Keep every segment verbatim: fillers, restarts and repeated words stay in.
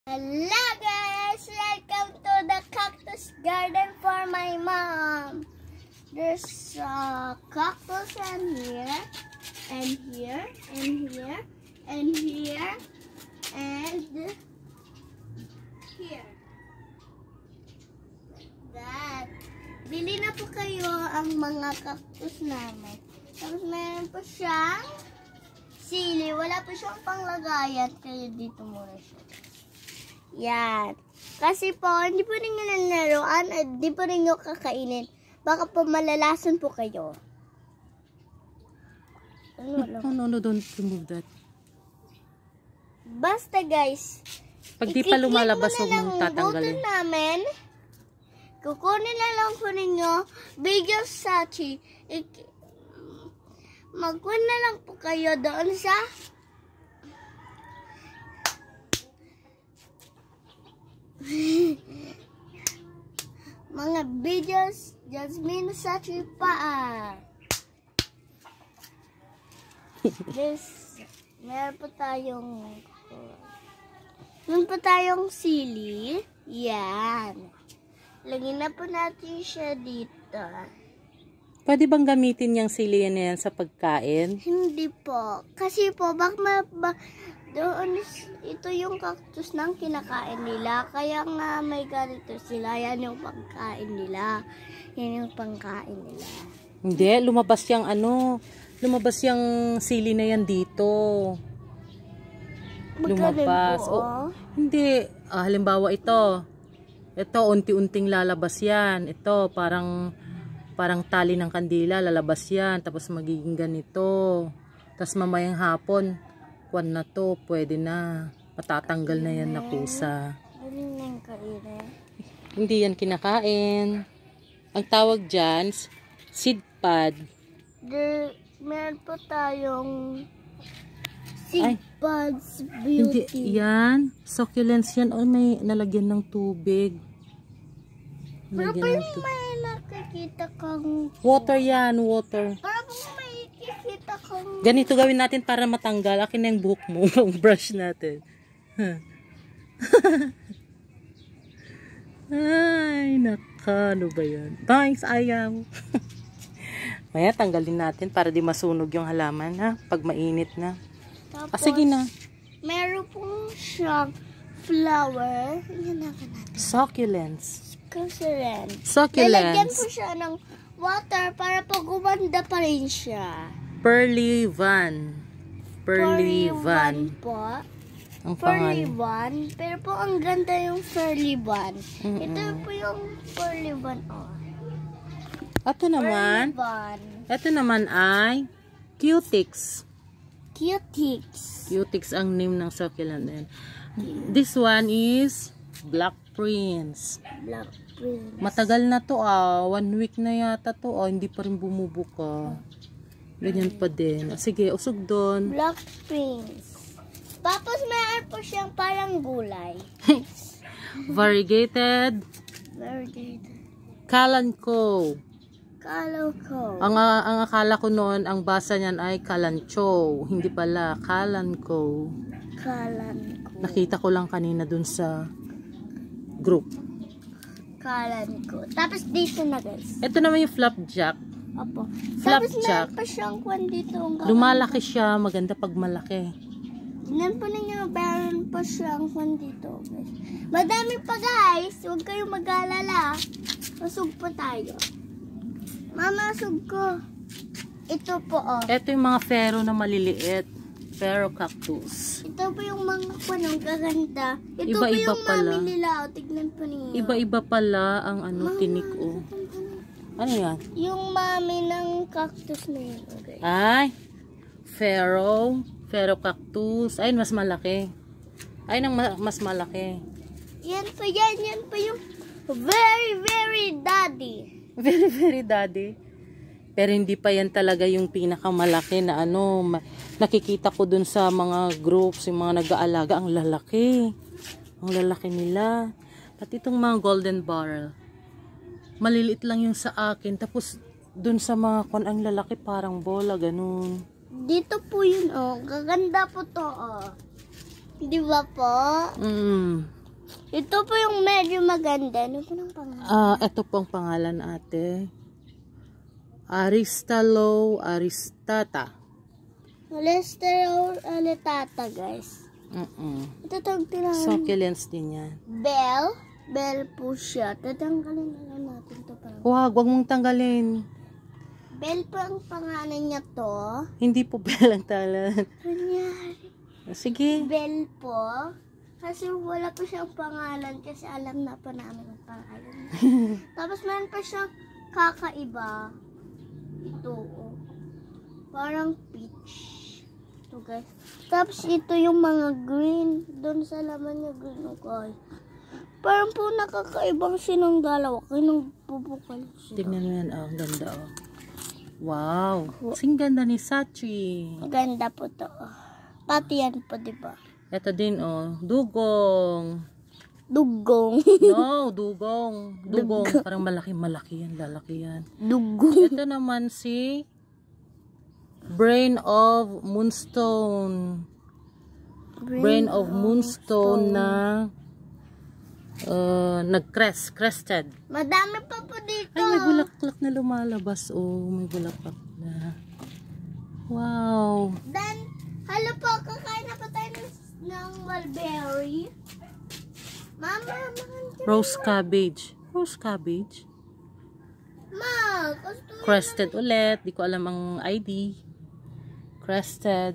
Hello guys! Welcome to the cactus garden for my mom. There's a cactus in here, and here, and here, and here, and here. That. Bili na po kayo ang mga cactus namin. Tapos meron po siyang sili. Wala po siyang panglagayan. Kaya dito muna siya. Yan. Kasi po, hindi po ninyo nalaruan at hindi po ninyo kakainin. Baka po malalason po kayo. Ano, no, no, don't remove that. Basta guys, pag di pa lumalabas, huwag mong tatanggalin. Namin, kukunin na lang po ninyo, Bigel Sachi. Magkuhan na lang po kayo doon sa mga videos, Jasmine Sachi pa. This, meron po tayong meron po tayong sili. Yan. Lagyan na po natin siya dito. Pwede bang gamitin yung sili na yan sa pagkain? Hindi po. Kasi po, bak ma, bak, doon, ito yung cactus nang kinakain nila. Kaya nga may ganito sila. Yan yung pagkain nila. Yan yung pangkain nila. Hindi, lumabas yung ano, lumabas yung sili na yan dito. Lumabas. Po, oh, hindi, ah, halimbawa ito. Ito, unti-unting lalabas yan. Ito, parang, parang tali ng kandila, lalabas yan. Tapos magiging ganito. Tapos mamayang hapon, kwan na to, pwede na. Patatanggal na yan na kusa. Hindi yan kinakain. Ang tawag dyan, seed pod. There, meron po tayong seed Ay, pods beauty. Hindi, yan. Succulents yan. O, may nalagyan ng tubig. Pero pa yung may nakikita kang water yan, water. Para po may nakikita kang Ganito gawin natin para matanggal. Akin na yung buhok mo. Brush natin. Ay, naka. Ano ba yan? Thanks, ayaw. Maya, tanggalin natin para di masunog yung halaman, ha? Pag mainit na. tapos, Ah, sige na. meron pong siyang flower. Yan natin natin. Succulents. Succulent. Succulents. Lalagyan po siya ng water para po gumanda pa rin siya. Pearly Van. Pearly Van. po. Ang Pearly pangalan. Van. Pero po ang ganda yung Pearly Van. Mm-mm. Ito po yung Pearly Van. Oh. Ito naman. Pearly Van. Ito naman ay Cutix. Cutix. Cutix ang name ng succulent na yan. This one is Black Prince. Black Prince. Matagal na to ah. One week na yata to ah. Hindi pa rin bumubuka. Ganyan pa din. Sige, usog doon. Black Prince. Tapos mayroon po siyang parang gulay. Variegated Variegated. Kalanchoe. Calico. Ang, uh, ang akala ko noon, ang basa niyan ay Kalanchoe. Hindi pala, Kalanchoe. Kalanco. Nakita ko lang kanina dun sa group. Kalanco. Tapos dito na guys. Ito naman yung flapjack. Opo. Tapos Flapjack. meron pa siyang kwan dito. Lumalaki siya, maganda pag malaki. Tignan po ninyo, meron pa siyang kwan dito guys. Madami pa guys. Huwag kayong mag-alala. Masug po tayo. Mama, sug ko. Ito po oh. Ito yung mga fero na maliliit. Fero cactus. Ito po yung mga kwanong kaganda. Ito Iba-iba po yung pala. mami nila. O, tignan po ninyo. Iba-iba pala ang ano, tinik o. Ano yan? Yung mami ng cactus na yun. Okay. Ay, Fero. Fero cactus. Ay, mas malaki. Ay, nang ma mas malaki. Yan po yan. Yan po yung very, very daddy. Very, very daddy. Pero hindi pa yan talaga yung pinakamalaki na ano. Nakikita ko dun sa mga groups, yung mga nag-aalaga. Ang lalaki. Ang lalaki nila. At itong mga golden barrel. Maliliit lang yung sa akin. Tapos dun sa mga kon ang lalaki parang bola, ganun. Dito po yun, oh. Gaganda po to, oh. Di ba po? Mm. Ito po yung medyo maganda. Ano po ng pangalan? Ah, ito po ang pangalan ate. Aristalo aristata. Cholesterol aletata, guys. Mm-mm. Ito tawag tinawag. Succulents din yan. Bell. Bell po siya. Tatanggalin na lang natin to para. Wag, wag mong tanggalin. Bell po ang pangalan niya to. Hindi po belang talan. Kunyari. Sige. Bell po. Kasi wala pa siyang pangalan kasi alam na pa namin ang pangalan. Tapos meron pa siyang kakaiba. Ito, oh. Parang peach. Ito, guys. Tapos ito yung mga green. Doon sa laman niya green, oh, guys. Parang po nakakaibang sinong dalawa. Kinong bubukal siya. Tignan mo yan. Oh, ang ganda oh. Wow. Sing ganda ni Sachi. Maganda po to. Pati yan po, di ba? Ito din oh. Dugong. Dugong. No, dugong. Dugong. Parang malaki-malaki yan. Lalaki yan. Dugong. Ito naman si Brain of Moonstone. Brain of Moonstone na uh, nag-crest. Crested. Madami pa po dito. Ay, may bulaklak na lumalabas. Oh, may bulaklak na. Wow. Then, halo po, kakain na po tayo ng, ng mulberry. Mama, mga Rose cabbage. Rose cabbage. Ma, gusto mo Crested ulit. Di ko alam ang I D. Crested.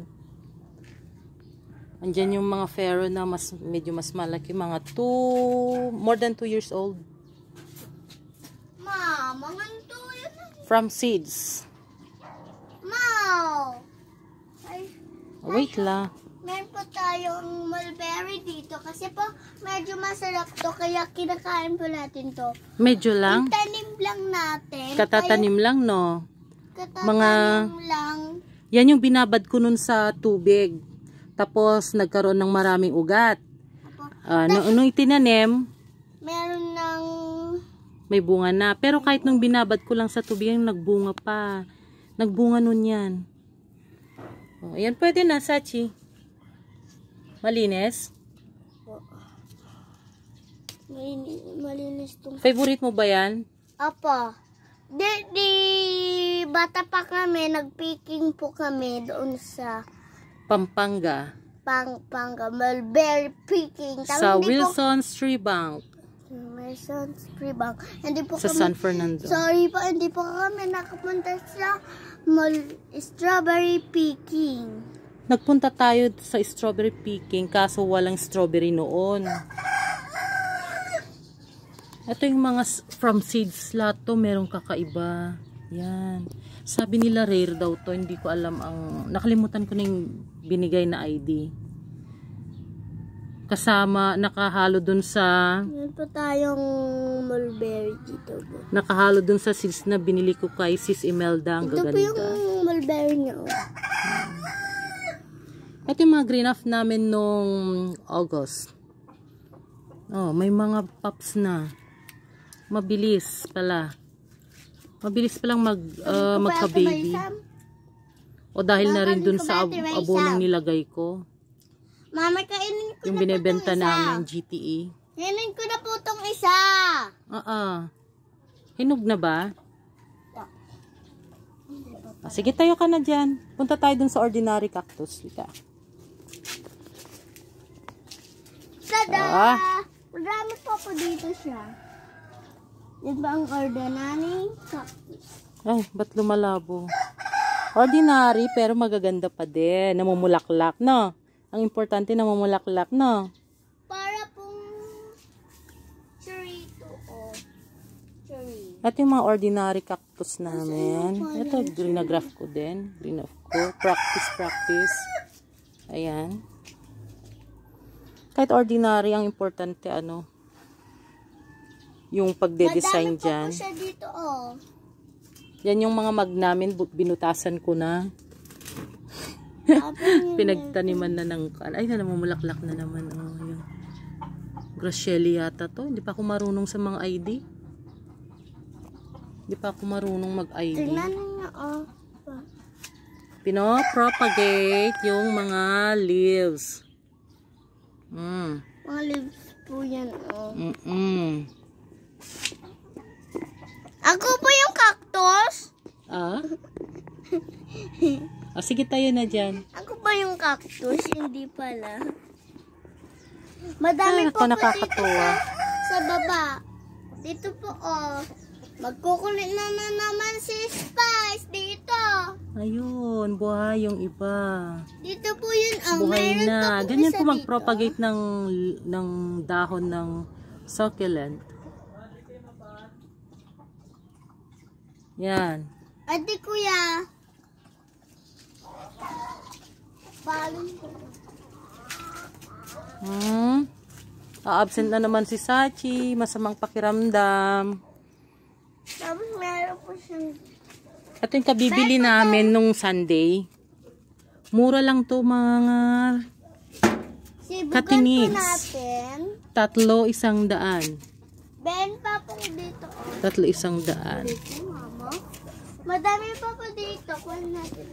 Andyan yung mga pharaoh na mas, medyo mas malaki. Mga two, more than two years old. Ma, mga ito yan. From seeds. Ma, ay, Wait lang. meron po tayong mulberry dito kasi po medyo masarap to kaya kinakain po natin to. Medyo lang. Itanim lang natin. Katatanim lang, no? Kaya, katatanim mga- lang. Yan yung binabad ko nun sa tubig. Tapos, nagkaroon ng maraming ugat. Apo, Uh, nung, nung itinanim, meron ng may bunga na. Pero kahit nung binabad ko lang sa tubig, yung nagbunga pa. Nagbunga nun yan. Oh, ayan, pwede na, Sachi. Malinis. Malinis, malinis tong. Favorite mo ba yan? Apo. Di, di bata pa kami, nagpicking po kami doon sa Pampanga. pang pangga mulberry picking. Tapos Sa hindi po, Wilson's Tree Bank. Wilson's Tree Bank. Hindi po Sa kami, San Fernando. sorry po, hindi po kami nakapunta sa mul, strawberry picking. Nagpunta tayo sa strawberry picking kaso walang strawberry noon. Ito yung mga s- from seeds lahat to, merong kakaiba. Yan. Sabi nila rare daw to, hindi ko alam ang, nakalimutan ko na yung binigay na I D. Kasama, nakahalo dun sa, Meron po tayong mulberry dito. Po. nakahalo dun sa seeds na binili ko kay Sis Imelda. Ang Ito po yung gaganda. mulberry niya. Oh. Ito yung mga green off namin nung August. Oh, may mga pops na. Mabilis pala. Mabilis palang mag, uh, magka-baby. O dahil na rin dun sa ab abonong nilagay ko. Mama, kainin ko Yung na binebenta po itong isa. namin, G T E. Kainin ko na po itong isa. Ah, ah. Hinog na ba? Ah, sige, tayo ka na dyan. Punta tayo dun sa ordinary cactus. Lika. Tada! Ah. Marami pa po dito siya. Yan ba ang ordinary cactus? Ay, ba't lumalabo? Ordinary, pero magaganda pa din. Namumulaklak, no? Ang importante, namumulaklak, no? Para pong churrito o cherry. At yung mga ordinary cactus namin. Ito, green na graph ko din. Green of ko. Practice, practice. Ayan. Kahit ordinary, ang importante, ano, yung pagde-design Madami pa dyan. po siya dito, oh. Yan yung mga mag namin, bu- binutasan ko na. Tapos yun, Pinagtaniman na ng, ay na namumulaklak na naman. Oh, yun. Graciela yata to. Hindi pa ako marunong sa mga I D. Hindi pa ako marunong mag-I D. tingnan niyo, oh. Pinopropagate yung mga leaves. Mm. Mga leaves po yan, oh. Mm-mm. Ako po yung cactus? Ah? O, sige tayo na dyan. Ako ba yung cactus? Hindi pala. Madami Ah, po ako po dito nakakatuwa. sa, sa baba. Dito po, oh. Magkukulit na, na naman si Spice dito. Ayun, buhay yung iba. Dito po yun, oh. Buhay Mayroon na. pa po Ganyan isa po dito. mag-propagate ng, ng dahon ng succulent. Yan. Ate kuya. Balon ko. Hmm. A-absent na naman si Sachi. Masamang pakiramdam. Tapos meron po siyang... Ito yung kabibili namin nung Sunday. Mura lang to mga Sibugan po Katinigs. natin. tatlo isang daan. Ben pa po dito. Oh. Tatlo isang daan. Dito, mama. Madami pa po dito. Kunin natin.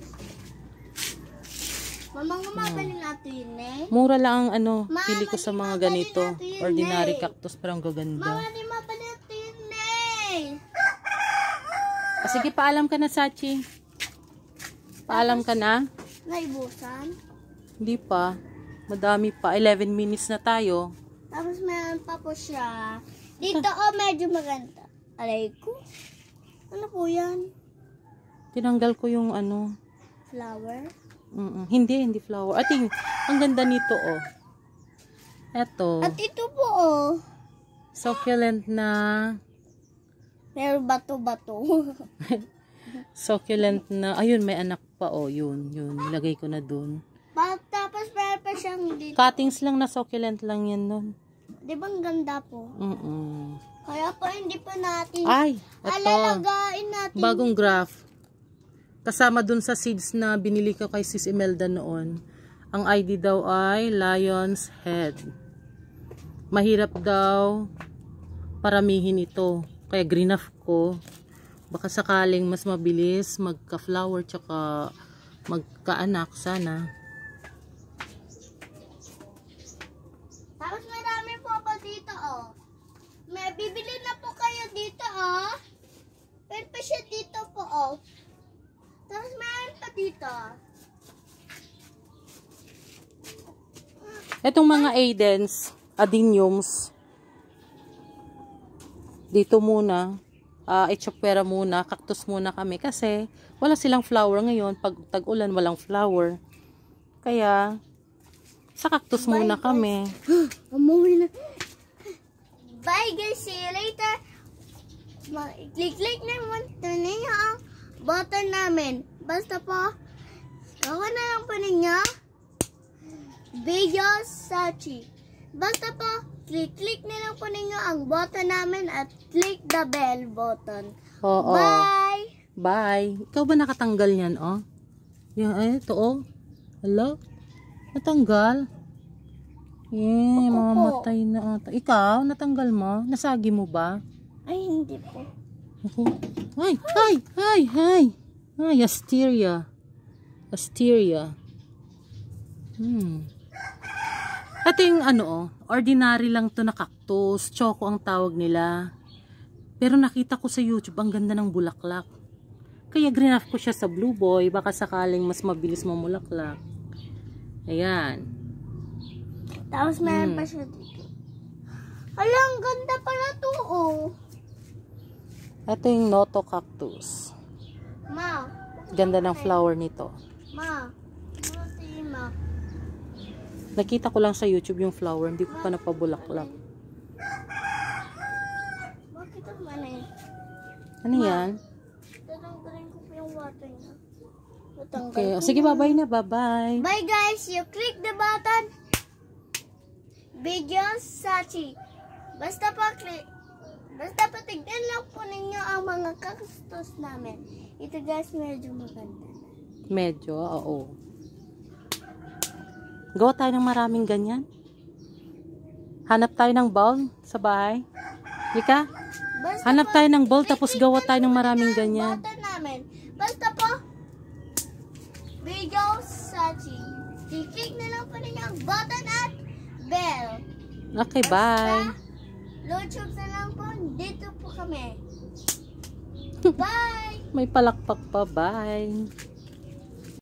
Mama, nga mabalik natin yun eh. Mura lang ang ano, Mama, pili ko sa di mga mabalik ganito. natin yun, Ordinary eh. cactus, parang gaganda. Mama, di mabalik natin yun eh. Ah, sige, paalam ka na, Sachi. Paalam ka na? Naibusan. Hindi pa. Madami pa. eleven minutes na tayo. Tapos meron pa po siya. Dito oh, medyo maganda. Alay ko. Ano po yan? Tinanggal ko yung ano. Flower? Mm-mm. Hindi, hindi flower. Ating, ang ganda nito, oh. Eto. At ito po oh. Succulent na. Meron bato-bato. Succulent na. Ayun, may anak pa, oh. Yun, yun. Nilagay ko na dun. Pa- Tapos meron pa siyang dito. Cuttings lang na succulent lang yan nun. Di ba ang ganda po? Mm-mm. Kaya po hindi pa natin Ay, eto. alalagain natin. Bagong graph. Kasama dun sa seeds na binili ko kay Sis Imelda noon. Ang I D daw ay Lion's Head. Mahirap daw paramihin ito. Kaya greenup ko. Baka sakaling mas mabilis magka-flower tsaka magkaanak sana. Tapos marami po pa dito oh. May bibili na po kayo dito oh. Pero pa siya dito po oh. Tapos meron pa dito. Etong mga Aidens, adeniums, dito muna, uh, itsopera muna, cactus muna kami kasi wala silang flower ngayon. Pag tag-ulan, walang flower. Kaya, sa cactus muna kami. Umuwi na. Bye guys, see you later. Click-click na naman ito ninyo ang button namin. Basta po, gawa na lang po ninyo. Video Sachi. Basta po, click-click na lang po ninyo ang button namin at click the bell button. Oo. Bye! Bye. Ikaw ba nakatanggal yan, oh? Yan, eh, ito, oh. Hello? Natanggal? Eh, mamamatay na ata. Ikaw, natanggal mo? Nasagi mo ba? Ay, hindi po. Ako. Ay, ay, ay, ay. Ay, asteria. Asteria. Hmm. Ito yung ano, oh, ordinary lang to na cactus. Choco ang tawag nila. Pero nakita ko sa YouTube, ang ganda ng bulaklak. Kaya greenup ko siya sa Blue Boy. Baka sakaling mas mabilis mamulaklak. Ayan. Tapos meron Hmm. pa siya dito. Hala, ang ganda pala to, oh. Ito yung Noto Cactus. Ma, Ganda ng flower nito. ma. Ano si ma? Nakita ko lang sa YouTube yung flower. Hindi ko pa napabulaklak. Bakit naman eh? Ano yan? Tatanggalin ko pa yung water niya. Tatanggal Okay. ko O, sige, na. bye-bye na. Bye-bye. Bye guys, you click the button. Video Sachi. Basta pa click. Basta pa tignan lang po ninyo ang mga cactus namin. Ito guys, medyo maganda na. Medyo, oo. Gawa tayo ng maraming ganyan. Hanap tayo ng bowl sa bahay. Lika? Basta Hanap po, tayo ng bowl tapos click gawa na tayo ng po maraming ninyo ang ganyan. button namin. Basta po, Video Sachi. I-click na lang po ninyo ang button at bell. Okay, bye. YouTube na lang po. Dito po kami. Bye! May palakpak pa. Bye.